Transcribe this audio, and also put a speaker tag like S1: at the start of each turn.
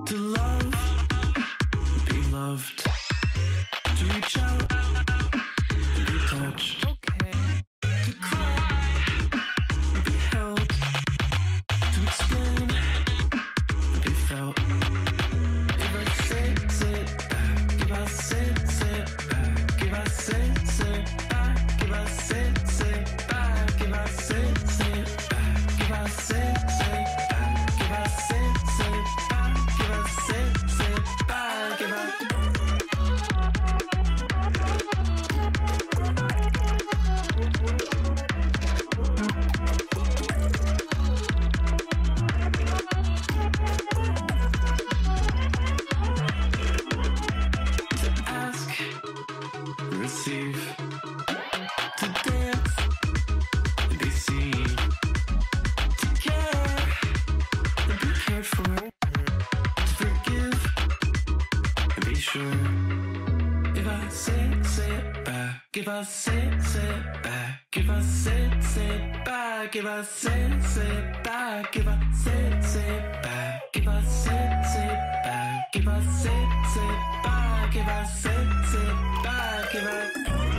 S1: To love, be loved. To reach out, to be touched. To cry, be held. To explain, be felt. If I sit back, if I sit back, if I sit back, if I sit back, if I sit back, if I sit back, if I sit back, if I sit back, if I receive, to dance, and be seen, to care, and be cared for, to forgive, and be sure. If I sit back, if I sit back, if I sit back, if I sit back, if I sit back, if I sit back, if I sit back, if I sit back, if I